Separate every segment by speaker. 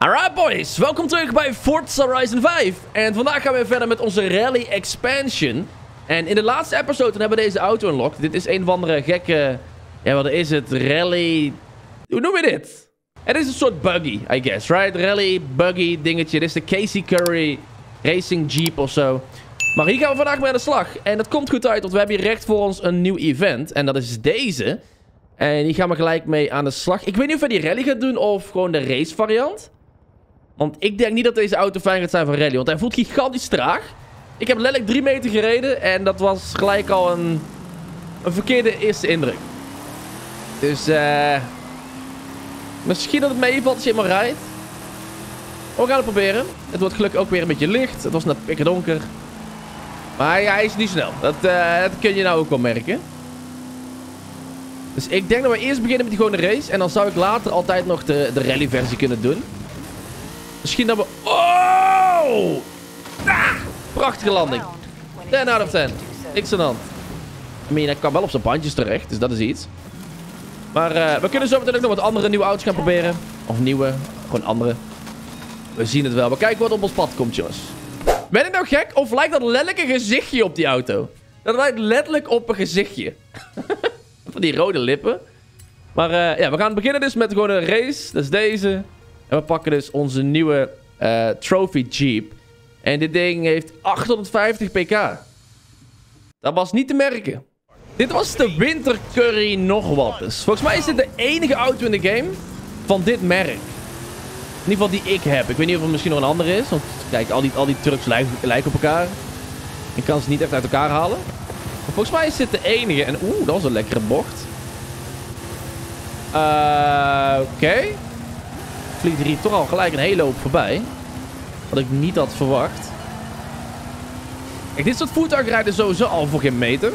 Speaker 1: Alright boys, welkom terug bij Forza Horizon 5. En vandaag gaan we verder met onze Rally Expansion. En in de laatste episode hebben we deze auto unlocked. Dit is een of andere gekke... Ja, wat is het? Rally... Hoe noem je dit? Het is een soort buggy, I guess, right? Rally, buggy, dingetje. Dit is de Casey Curry Racing Jeep of zo. Maar hier gaan we vandaag mee aan de slag. En dat komt goed uit, want we hebben hier recht voor ons een nieuw event. En dat is deze. En hier gaan we gelijk mee aan de slag. Ik weet niet of we die rally gaan doen of gewoon de race variant. Want ik denk niet dat deze auto fijn gaat zijn voor rally. Want hij voelt gigantisch traag. Ik heb letterlijk 3 meter gereden. En dat was gelijk al een verkeerde eerste indruk. Dus misschien dat het meevalt als je helemaal rijdt. We gaan het proberen. Het wordt gelukkig ook weer een beetje licht. Het was net pikken donker. Maar ja, hij is niet snel. Dat kun je nou ook wel merken. Dus ik denk dat we eerst beginnen met die gewone race. En dan zou ik later altijd nog de rally versie kunnen doen. Misschien dat we... Oh! Ah! Prachtige landing. 10 out of 10. Niks aan de hand. Hij kan wel op zijn bandjes terecht. Dus dat is iets. Maar we kunnen zo meteen ook nog wat andere nieuwe auto's gaan proberen. Of nieuwe. Gewoon andere. We zien het wel. We kijken wat op ons pad komt, jongens. Ben ik nou gek? Of lijkt dat letterlijk een gezichtje op die auto? Dat lijkt letterlijk op een gezichtje. Van die rode lippen. Maar ja, we gaan beginnen dus met gewoon een race. Dat is deze. En we pakken dus onze nieuwe Trophy Jeep. En dit ding heeft 850 pk. Dat was niet te merken. Dit was de Winter Curry nog wat. Dus volgens mij is dit de enige auto in de game van dit merk. In ieder geval die ik heb. Ik weet niet of er misschien nog een andere is. Want kijk, al die trucks lijken op elkaar. Ik kan ze niet echt uit elkaar halen. Maar volgens mij is dit de enige. En oeh, dat was een lekkere bocht. Oké. Vliegt er hier toch al gelijk een hele hoop voorbij. Wat ik niet had verwacht. Kijk, dit soort voertuigen rijden sowieso al voor geen meter.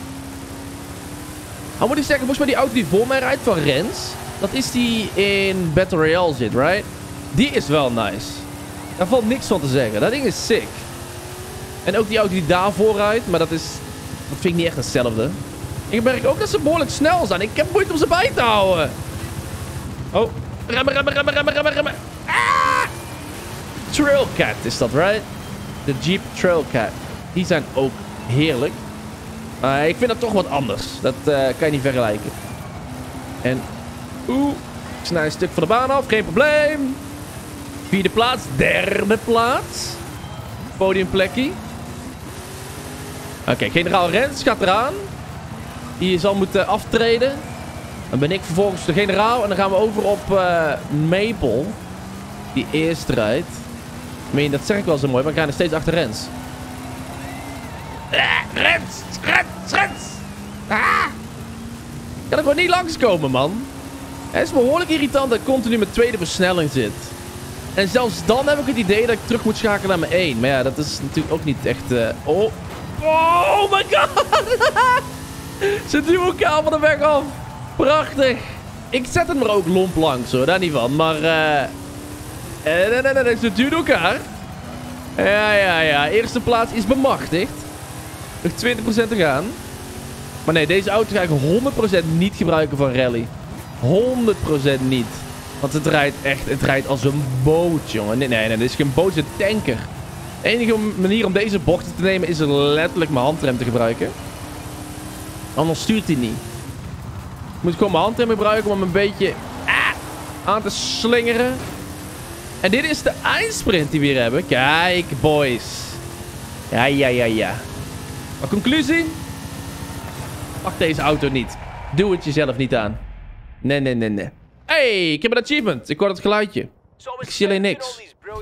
Speaker 1: Maar moet ik zeggen, volgens mij die auto die voor mij rijdt van Rens. Dat is die in Battle Royale zit, right? Die is wel nice. Daar valt niks van te zeggen. Dat ding is sick. En ook die auto die daarvoor rijdt. Maar dat vind ik niet echt hetzelfde. Ik merk ook dat ze behoorlijk snel zijn. Ik heb moeite om ze bij te houden. Oh. Remmen. Ah! Trailcat is dat, right? De Jeep Trailcat. Die zijn ook heerlijk. Ik vind dat toch wat anders. Dat kan je niet vergelijken. En... Oeh. Ik snij een stuk van de baan af. Geen probleem. 4e plaats. 3e plaats. Podiumplekje. Oké, generaal Rens gaat eraan. Die zal moeten aftreden. Dan ben ik vervolgens de generaal. En dan gaan we over op Maple. Die eerst rijdt. Dat zeg ik wel zo mooi. Maar ik ga nog steeds achter Rens. Rens! Ah! Ik kan er gewoon niet langskomen, man. Het is behoorlijk irritant dat ik continu met tweede versnelling zit. En zelfs dan heb ik het idee dat ik terug moet schakelen naar mijn 1. Maar ja, dat is natuurlijk ook niet echt... Oh my god! Ze duwen elkaar van de weg af. Prachtig. Ik zet het maar ook lomp langs, hoor. Daar niet van. Maar... Nee. Ze duwen elkaar. Ja. Eerste plaats is bemachtigd. Nog 20% te gaan. Maar nee, deze auto ga ik 100% niet gebruiken voor rally. 100% niet. Want het rijdt als een boot, jongen. Nee, dit is geen boot, het is een tanker. De enige manier om deze bochten te nemen is letterlijk mijn handrem te gebruiken. Anders stuurt hij niet. Ik moet gewoon mijn handrem gebruiken om hem een beetje aan te slingeren. En dit is de eindsprint die we hier hebben. Kijk, boys. Ja. Maar conclusie? Pak deze auto niet. Doe het jezelf niet aan. Nee. Hey, ik heb een achievement. Ik hoor het geluidje. Ik zie alleen niks.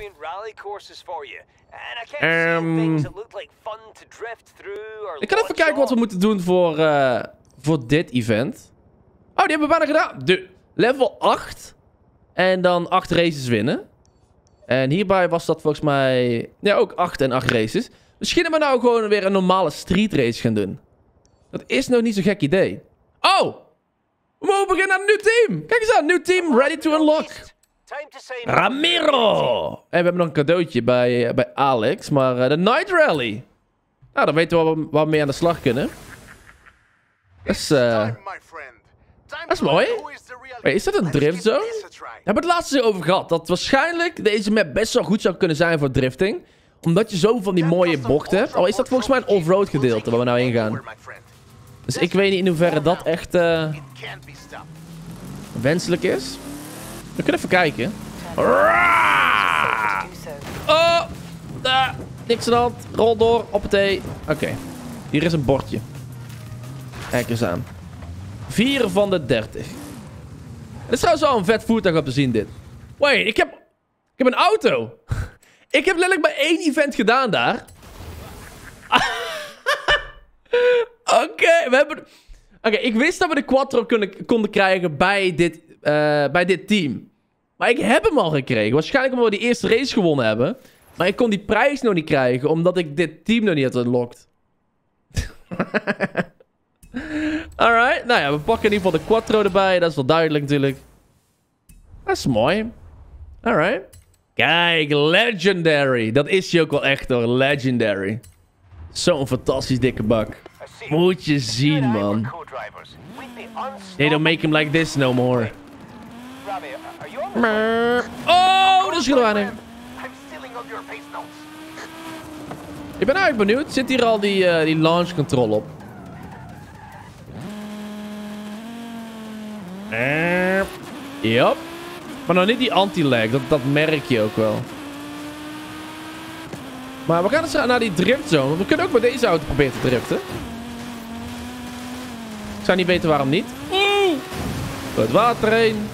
Speaker 1: Ik ga even kijken wat we moeten doen voor dit event. Oh, die hebben we bijna gedaan. Level 8. En dan 8 races winnen. En hierbij was dat volgens mij... Ja, ook 8 en 8 races. Misschien hebben we nou gewoon weer een normale street race gaan doen. Dat is nog niet zo'n gek idee. Oh! We mogen beginnen aan een nieuw team. Kijk eens aan, nieuw team ready to unlock. Ramiro! En we hebben nog een cadeautje bij Alex. Maar de Night Rally. Nou, dan weten we waar we mee aan de slag kunnen. Dat is mooi. Is dat een driftzone? Daar hebben we het laatst over gehad. Dat waarschijnlijk deze map best wel goed zou kunnen zijn voor drifting. Omdat je zo van die mooie bochten hebt. Al is dat volgens mij een off-road gedeelte waar we nou heen gaan. Dus ik weet niet in hoeverre dat echt wenselijk is. We kunnen even kijken. Oh, daar. Niks aan de hand. Rol door. Hoppatee. Oké. Hier is een bordje. Kijk eens aan. 4 van de 30. Het is trouwens wel een vet voertuig om te zien, dit. Wait, ik heb een auto. Ik heb letterlijk maar 1 event gedaan daar. Oké, ik wist dat we de Quattro konden krijgen bij dit team. Maar ik heb hem al gekregen. Waarschijnlijk omdat we die eerste race gewonnen hebben. Maar ik kon die prijs nog niet krijgen, omdat ik dit team nog niet had unlocked. Alright, nou ja, we pakken in ieder geval de Quattro erbij. Dat is wel duidelijk natuurlijk. Dat is mooi. Alright. Kijk, legendary. Dat is hij ook wel echt hoor, legendary. Zo'n fantastisch dikke bak. Moet je zien, man. They don't make him like this no more. Oh, dat is gedaan. Ik ben eigenlijk benieuwd. Zit hier al die launch control op? Yup. Maar nog niet die anti-lag. Dat merk je ook wel. Maar we gaan eens naar die driftzone. We kunnen ook met deze auto proberen te driften. Ik zou niet weten waarom niet. Door het water heen.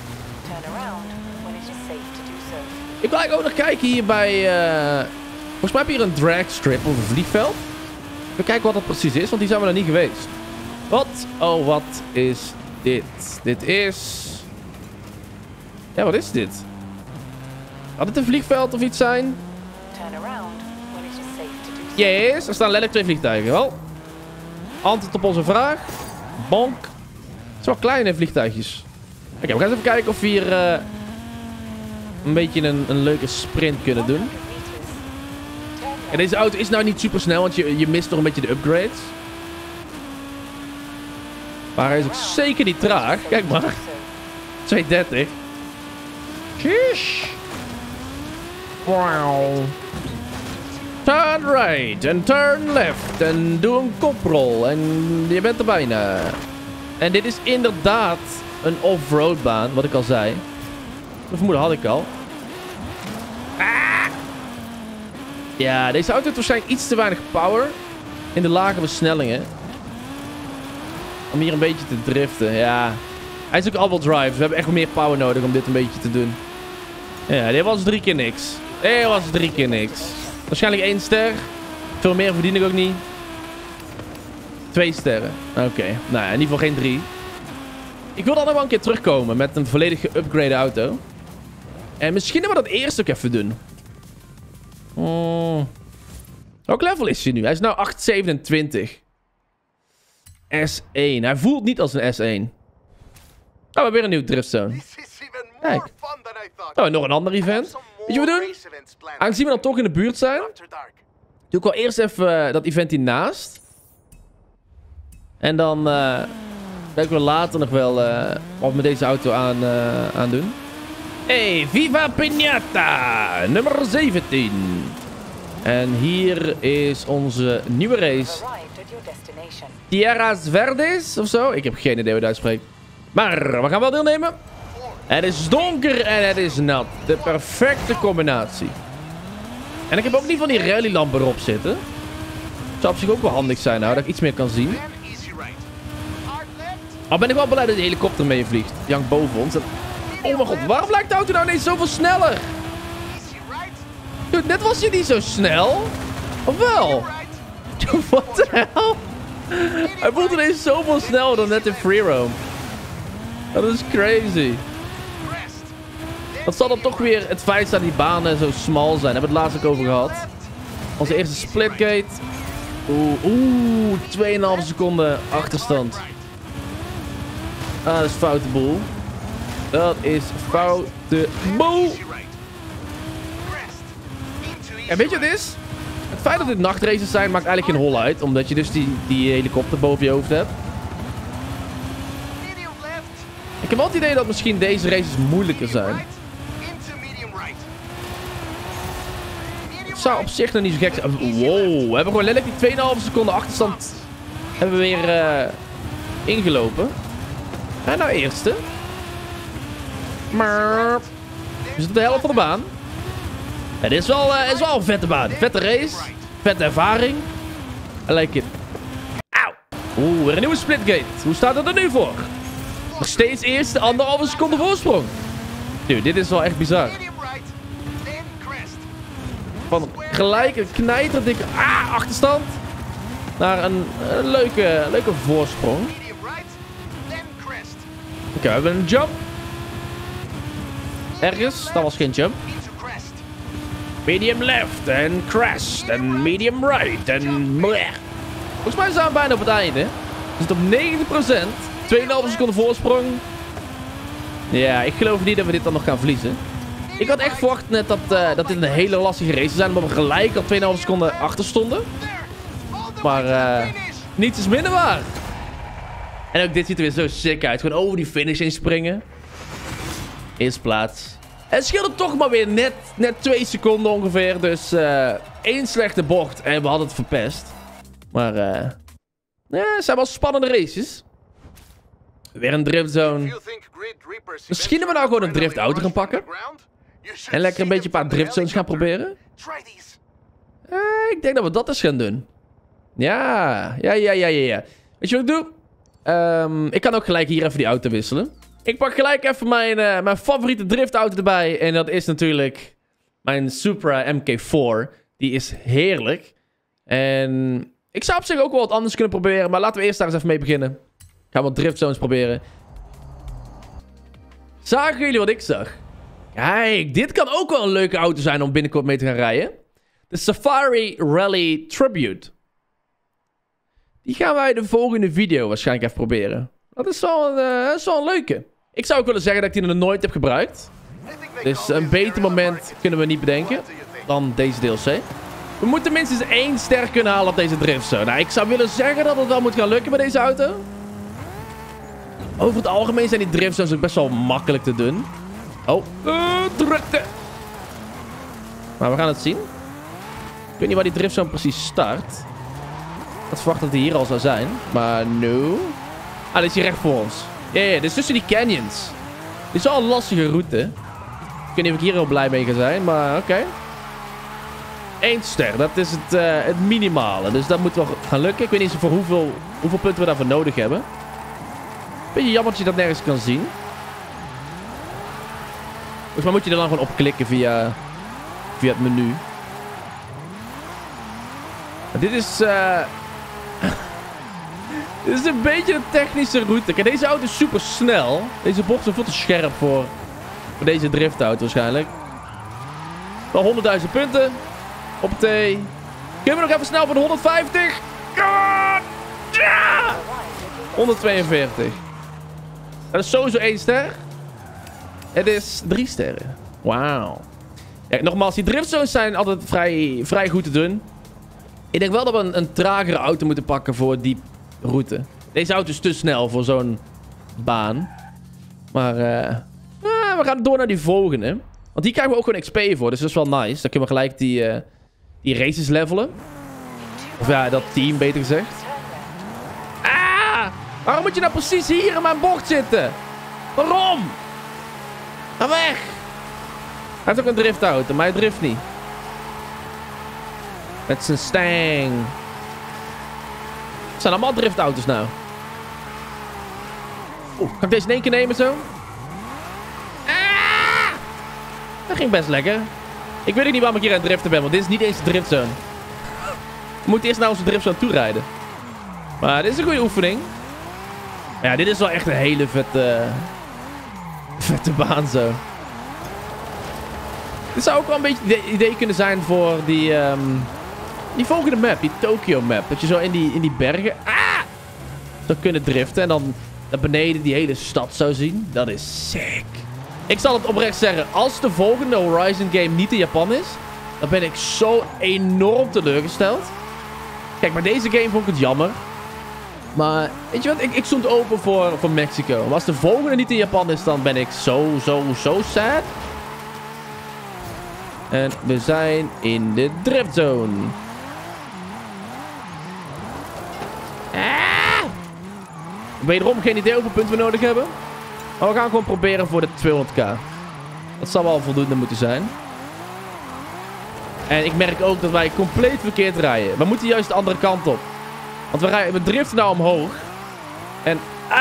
Speaker 1: Ik wil eigenlijk ook nog kijken hier bij... Volgens mij heb je hier een dragstrip of een vliegveld. Even kijken wat dat precies is, want die zijn we nog niet geweest. Wat? Oh, wat is dit? Dit is... Ja, wat is dit? Had het een vliegveld of iets zijn? Yes, er staan letterlijk 2 vliegtuigen. Wel. Antwoord op onze vraag. Bonk. Het zijn wel kleine vliegtuigjes. Oké, we gaan eens even kijken of we hier een beetje een leuke sprint kunnen doen. En deze auto is nou niet super snel, want je mist nog een beetje de upgrades. Maar hij is ook zeker niet traag. Kijk maar. 230. Sheesh. Wow. Turn right en turn left en doe een koprol en je bent er bijna. En dit is inderdaad een off-road baan, wat ik al zei. Dat vermoeden had ik al. Ja, deze auto heeft waarschijnlijk iets te weinig power in de lage versnellingen. Om hier een beetje te driften, ja. Hij is ook all-wheel drive, dus we hebben echt meer power nodig om dit een beetje te doen. Ja, dit was 3 keer niks. Dit was 3 keer niks. Waarschijnlijk 1 ster. Veel meer verdien ik ook niet. 2 sterren. Oké. Nou ja, in ieder geval geen 3. Ik wil dan nog wel een keer terugkomen met een volledig geupgrade auto. En misschien dat we dat eerst ook even doen. Welk level is hij nu? Hij is nou 827. S1. Hij voelt niet als een S1. Oh, we hebben weer een nieuwe driftzone. Kijk. Oh, nog een ander event. Weet je wat we doen? Aangezien we dan toch in de buurt zijn, doe ik wel eerst even dat event hiernaast. En dan kijken we later nog wel wat we met deze auto aan doen. Hey, Viva Piñata! Nummer 17. En hier is onze nieuwe race. Tierras Verdes of zo. Ik heb geen idee hoe dat uitspreekt. Maar we gaan wel deelnemen. Het is donker en het is nat. De perfecte combinatie. En ik heb ook niet van die rallylampen erop zitten. Zou op zich ook wel handig zijn nou, dat ik iets meer kan zien. Al ben ik wel blij dat die helikopter meevliegt. Die hangt boven ons. Oh mijn god, waarom lijkt de auto nou ineens zoveel sneller? Dude, net was je niet zo snel. Of wel? What the hell? Hij voelt ineens zoveel sneller dan net in free roam. Dat is crazy. Dat zal dan toch weer het feit zijn dat die banen zo smal zijn. Daar hebben we het laatst ook over gehad. Onze eerste splitgate. Oeh, 2,5 seconden achterstand. Ah, dat is foute boel. Dat is foute boel. En weet je wat het is? Het feit dat dit nachtraces zijn maakt eigenlijk geen hol uit. Omdat je dus die helikopter boven je hoofd hebt. Ik heb wel het idee dat misschien deze races moeilijker zijn. Het zou op zich nog niet zo gek zijn. Wow, we hebben gewoon letterlijk die 2,5 seconden achterstand hebben we weer ingelopen. En nou eerste. Maar we zitten op de helft van de baan. Ja, dit is wel een vette baan. Vette race. Vette ervaring. I like it. Auw. Oeh, weer een nieuwe splitgate. Hoe staat het er nu voor? Nog steeds eerste, 1,5 seconde voorsprong. Dude, dit is wel echt bizar. Van gelijk een knijterdikke achterstand naar een leuke voorsprong. Oké, we hebben een jump. Ergens, dat was geen jump. Medium left en crashed en medium right en bleh. Volgens mij zijn we bijna op het einde. We zitten op 90%. 2,5 seconden voorsprong. Ja, ik geloof niet dat we dit dan nog gaan verliezen. Ik had echt verwacht net dat dit een hele lastige race zou zijn. Omdat we gelijk al 2,5 seconden achter stonden. Maar niets is minder waar. En ook dit ziet er weer zo sick uit. Gewoon over die finish heen springen. Eerste plaats. Het scheelde toch maar weer net 2 seconden ongeveer. Dus 1 slechte bocht en we hadden het verpest. Maar ja, het zijn wel spannende races. Weer een driftzone. Misschien hebben we nou gewoon een driftauto gaan pakken. En lekker een beetje een paar driftzones gaan proberen. Ik denk dat we dat eens gaan doen. Ja. Weet je wat ik doe? Ik kan ook gelijk hier even die auto wisselen. Ik pak gelijk even mijn favoriete driftauto erbij. En dat is natuurlijk mijn Supra MK4. Die is heerlijk. En ik zou op zich ook wel wat anders kunnen proberen. Maar laten we eerst daar eens even mee beginnen. Gaan we wat driftzones proberen. Zagen jullie wat ik zag? Kijk, dit kan ook wel een leuke auto zijn om binnenkort mee te gaan rijden. De Safari Rally Tribute. Die gaan wij de volgende video waarschijnlijk even proberen. Dat is wel een leuke. Ik zou ook willen zeggen dat ik die nog nooit heb gebruikt. Dus een beter moment kunnen we niet bedenken dan deze DLC. We moeten minstens 1 ster kunnen halen op deze driftzone. Nou, ik zou willen zeggen dat het wel moet gaan lukken met deze auto. Over het algemeen zijn die driftzones ook best wel makkelijk te doen. Oh, drukte. Maar we gaan het zien. Ik weet niet waar die driftzone precies start. Ik had verwacht dat die hier al zou zijn. Maar no. Ah, dit is hier recht voor ons. Ja, dit is tussen die canyons. Dit is wel een lastige route. Ik weet niet of ik hier heel blij mee ga zijn, maar oké. 1 ster, dat is het minimale. Dus dat moet wel gaan lukken. Ik weet niet eens voor hoeveel punten we daarvoor nodig hebben. Beetje jammer dat je dat nergens kan zien. Volgens mij moet je er dan gewoon op klikken via het menu. Dit is... dit is een beetje een technische route. Kijk, deze auto is super snel. Deze bocht is veel te scherp voor deze driftauto waarschijnlijk. Wel 100.000 punten. Op T. Kunnen we nog even snel voor de 150? Ja! 142. Dat is sowieso 1 ster. Het is 3 sterren. Wauw. Ja, nogmaals, die driftzones zijn altijd vrij goed te doen. Ik denk wel dat we een tragere auto moeten pakken voor die route. Deze auto is te snel voor zo'n baan. Maar we gaan door naar die volgende. Want die krijgen we ook gewoon XP voor. Dus dat is wel nice. Dan kunnen we gelijk die races levelen. Of ja, dat team beter gezegd. Waarom moet je nou precies hier in mijn bocht zitten? Waarom? Ga weg. Hij heeft ook een driftauto, maar hij drift niet. Met zijn stang. Het zijn allemaal driftauto's nou. Kan ik deze in 1 keer nemen zo? Dat ging best lekker. Ik weet ook niet waarom ik hier aan het driften ben, want dit is niet eens de driftzone. We moeten eerst naar onze driftzone toe rijden. Maar dit is een goede oefening. Ja, dit is wel echt een hele vette baan zo. Dit zou ook wel een beetje het idee kunnen zijn voor die volgende map. Die Tokyo map. Dat je zo in die bergen zou kunnen driften. En dan naar beneden die hele stad zou zien. Dat is sick. Ik zal het oprecht zeggen. Als de volgende Horizon game niet in Japan is, dan ben ik zo enorm teleurgesteld. Kijk, maar deze game vond ik het jammer. Maar weet je wat? Ik stond open voor Mexico. Maar als de volgende niet in Japan is, dan ben ik zo sad. En we zijn in de driftzone. Wederom geen idee hoeveel punten we nodig hebben. Maar we gaan gewoon proberen voor de 200k. Dat zal wel voldoende moeten zijn. En ik merk ook dat wij compleet verkeerd rijden. We moeten juist de andere kant op. Want we driften nou omhoog. En...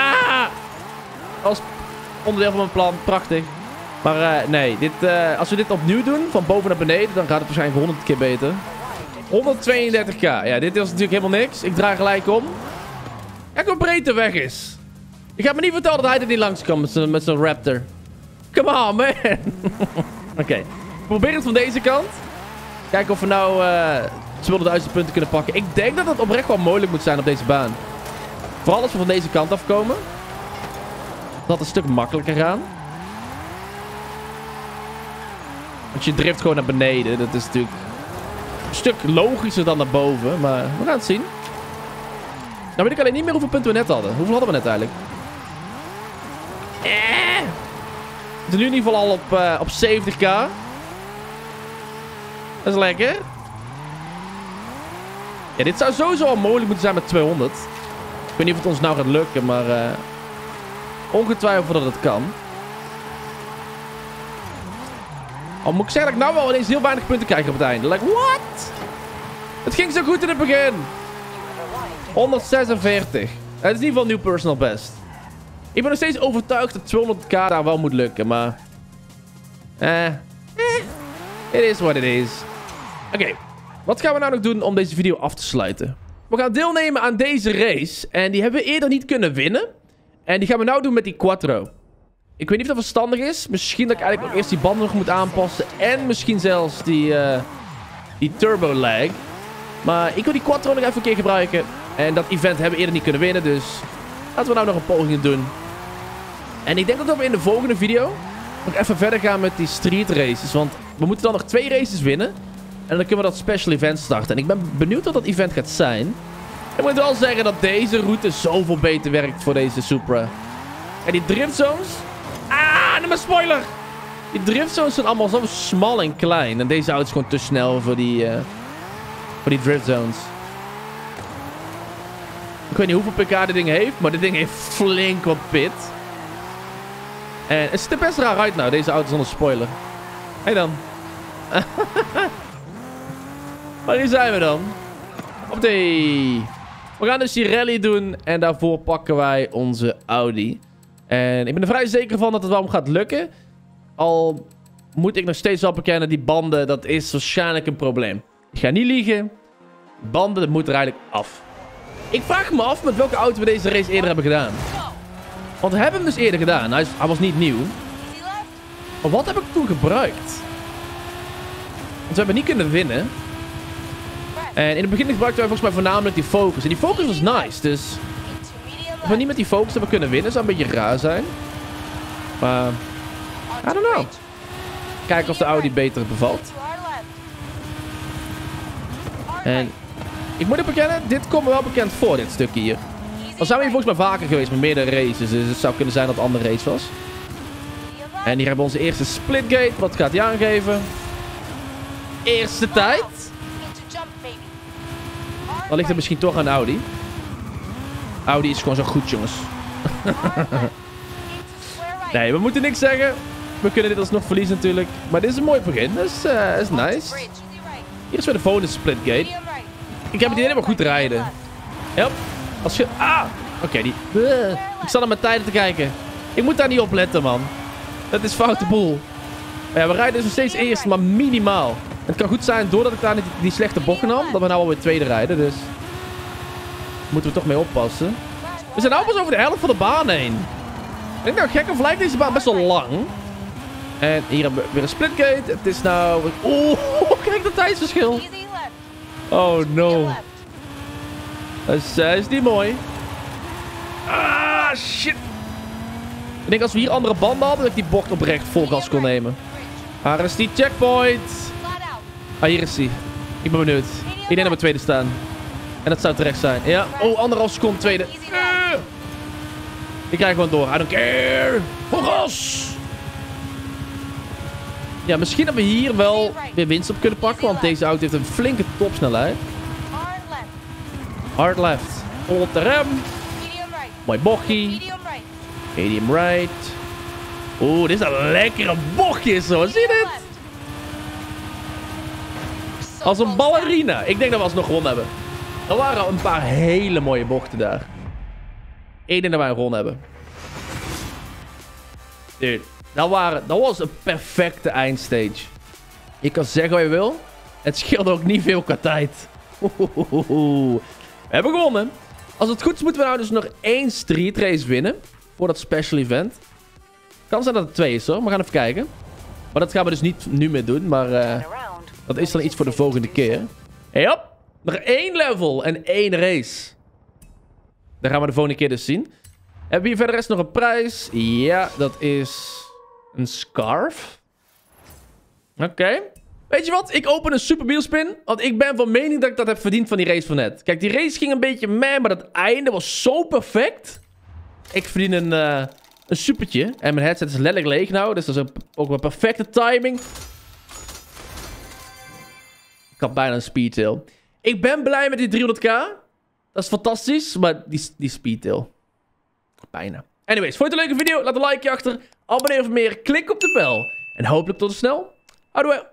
Speaker 1: als onderdeel van mijn plan. Prachtig. Maar nee. Als we dit opnieuw doen. Van boven naar beneden. Dan gaat het waarschijnlijk 100 keer beter. 132k. Ja, dit is natuurlijk helemaal niks. Ik draai gelijk om. Kijk hoe breed de weg is. Je gaat me niet vertellen dat hij er niet langs kan met zo'n Raptor. Come on, man. Oké. Probeer het van deze kant. Kijken of we nou 200.000 punten kunnen pakken. Ik denk dat het oprecht wel moeilijk moet zijn op deze baan. Vooral als we van deze kant afkomen. Dat een stuk makkelijker gaan. Want je drift gewoon naar beneden. Dat is natuurlijk een stuk logischer dan naar boven. Maar we gaan het zien. Nou weet ik alleen niet meer hoeveel punten we net hadden. Hoeveel hadden we net eigenlijk? We zijn nu in ieder geval al op 70k. Dat is lekker. Ja, dit zou sowieso al mogelijk moeten zijn met 200. Ik weet niet of het ons nou gaat lukken, maar... ongetwijfeld dat het kan. Al moet ik zeggen dat ik nou wel ineens heel weinig punten krijg op het einde. Like, what? Het ging zo goed in het begin. 146. Het is in ieder geval een nieuw personal best. Ik ben nog steeds overtuigd dat 200k daar wel moet lukken, maar... It is what it is. Oké, wat gaan we nou nog doen om deze video af te sluiten? We gaan deelnemen aan deze race. En die hebben we eerder niet kunnen winnen. En die gaan we nou doen met die Quattro. Ik weet niet of dat verstandig is. Misschien dat ik eigenlijk ook eerst die banden nog moet aanpassen. En misschien zelfs die turbo lag. Maar ik wil die Quattro nog even een keer gebruiken. En dat event hebben we eerder niet kunnen winnen. Dus laten we nou nog een poging doen. En ik denk dat we in de volgende video nog even verder gaan met die street races. Want we moeten dan nog 2 races winnen. En dan kunnen we dat special event starten. En ik ben benieuwd wat dat event gaat zijn. Ik moet wel zeggen dat deze route zoveel beter werkt voor deze Supra. En die driftzones... mijn spoiler! Die driftzones zijn allemaal zo smal en klein. En deze auto is gewoon te snel voor die driftzones. Ik weet niet hoeveel pk dit ding heeft. Maar dit ding heeft flink wat pit. En het ziet er best raar uit nou. Deze auto zonder spoiler. Hé dan. Maar hier zijn we dan. Op de... We gaan dus die rally doen. En daarvoor pakken wij onze Audi. En ik ben er vrij zeker van dat het wel gaat lukken. Al moet ik nog steeds wel bekennen. Die banden, dat is waarschijnlijk een probleem. Ik ga niet liegen. Banden, dat moet er eigenlijk af. Ik vraag me af met welke auto we deze race eerder hebben gedaan. Want we hebben hem dus eerder gedaan. Hij was niet nieuw. Maar wat heb ik toen gebruikt? Want we hebben niet kunnen winnen. En in het begin gebruikten wij volgens mij voornamelijk die Focus. En die Focus was nice. Dus als we niet met die Focus hebben kunnen winnen, zou een beetje raar zijn. Maar I don't know. Kijken of de Audi beter bevalt. En ik moet het bekennen, dit komt me wel bekend voor, dit stukje hier. Al zijn we hier volgens mij vaker geweest met meerdere races. Dus het zou kunnen zijn dat het een andere race was. En hier hebben we onze eerste splitgate. Wat gaat hij aangeven? Eerste tijd. Dan ligt het misschien toch aan Audi. Audi is gewoon zo goed, jongens. Nee, we moeten niks zeggen. We kunnen dit alsnog verliezen natuurlijk. Maar dit is een mooi begin. Dat is nice. Hier is weer de volgende splitgate. Ik heb het hier helemaal goed rijden. Yep. Als je... Oké, die... Ik sta naar mijn tijden te kijken. Ik moet daar niet op letten, man. Dat is foute boel. Maar ja, we rijden dus nog steeds eerst, maar minimaal. Het kan goed zijn, doordat ik daar niet die slechte bocht nam, dat we nou alweer tweede rijden, dus... Moeten we toch mee oppassen. We zijn nou pas over de helft van de baan heen. Ik denk nou, gek of lijkt deze baan best wel lang. En hier hebben we weer een splitgate. Het is nou... Oeh, kijk dat tijdsverschil. Oh no. Dat is niet mooi. Shit. Ik denk als we hier andere banden hadden, dat ik die bocht oprecht vol gas kon nemen. Waar is die checkpoint? Hier is hij. Ik ben benieuwd. Ik denk dat we tweede staan. En dat zou terecht zijn. Ja. Oh, 1,5 seconde, tweede. Ik krijg gewoon door. I don't care. Voor gas! Ja, misschien dat we hier wel weer winst op kunnen pakken. Want deze auto heeft een flinke topsnelheid. Hard left. Vol op de rem. Mooi bochtje. Medium right. Oeh, dit is een lekkere bochtje zo. Zie je dit? Als een ballerina. Ik denk dat we alsnog gewonnen hebben. Er waren een paar hele mooie bochten daar. Ik denk dat wij een gewonnen hebben. Dude, dat was een perfecte eindstage. Je kan zeggen wat je wil. Het scheelde ook niet veel qua tijd. We hebben gewonnen. Als het goed is moeten we nou dus nog 1 street race winnen. Voor dat special event. Kan zijn dat het 2 is hoor. We gaan even kijken. Maar dat gaan we dus niet nu meer doen. Maar dat is dan iets voor de volgende keer. Hey, hop. Nog 1 level en 1 race. Dat gaan we de volgende keer dus zien. Hebben we hier verder rest nog een prijs? Ja, dat is een scarf. Oké. Weet je wat? Ik open een super wheelspin. Want ik ben van mening dat ik dat heb verdiend van die race van net. Kijk, die race ging een beetje meh, maar dat einde was zo perfect. Ik verdien een supertje. En mijn headset is letterlijk leeg nou. Dus dat is ook een perfecte timing. Ik had bijna een speedtail. Ik ben blij met die 300k. Dat is fantastisch. Maar die speedtail. Bijna. Anyways, vond je het een leuke video? Laat een likeje achter. Abonneer voor meer. Klik op de bel. En hopelijk tot snel. Houdoe.